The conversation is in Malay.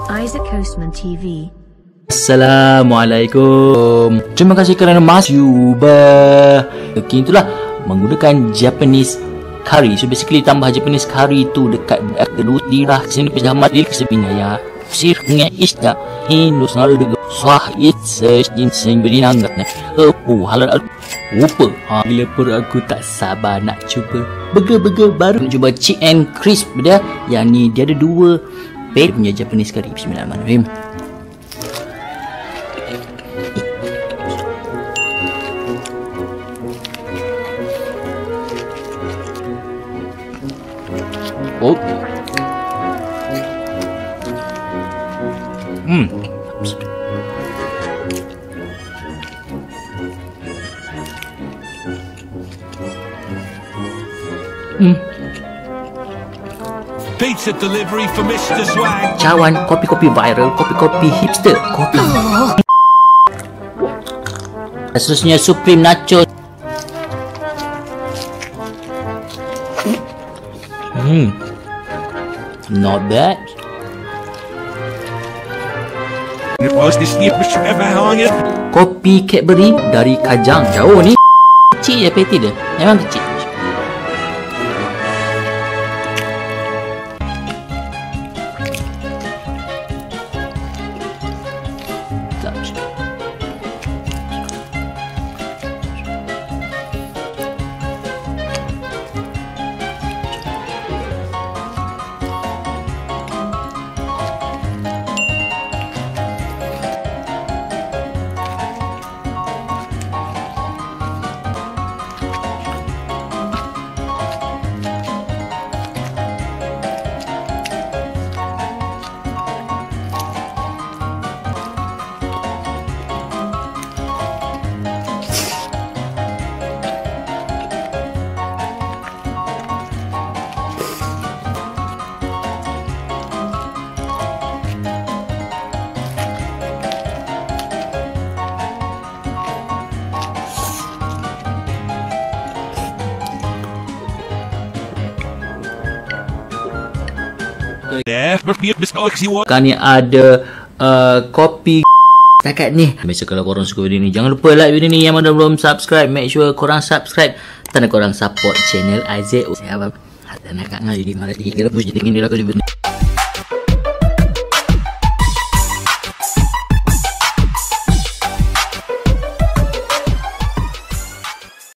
Osman TV. Assalamualaikum. Terima kasih kerana masuk. Okay, itulah menggunakan Japanese curry. So basically tambah Japanese curry tu dekat kedua dirah sini pejamat di sebinaya. Sirnya isda Hindus nalu sah it's ginseng berinangat ni. Halal lupa. Bila per aku tak sabar nak cuba burger baru. Nak cuba chick and crisp dia. Yang ni dia ada dua pair punya Japanese curry. Bismillahirrahmanirrahim. Oh. Pizza delivery for Mr. Swag. Cawan kopi-kopi viral, kopi-kopi hipster, kopi. Seterusnya Supreme Nacho. Not bad. Kopi Cadbury dari Kajang. Jauh ni. Kecil je peti dia. Memang kecil. Kan ni ada kopi takat ni. Biasa kalau korang suka video ni, jangan lupa like video ni. Yang mana belum subscribe, make sure korang subscribe. Tanda korang support channel athe. Saya nak kat ngai di mana dia rebus jadi ni lah.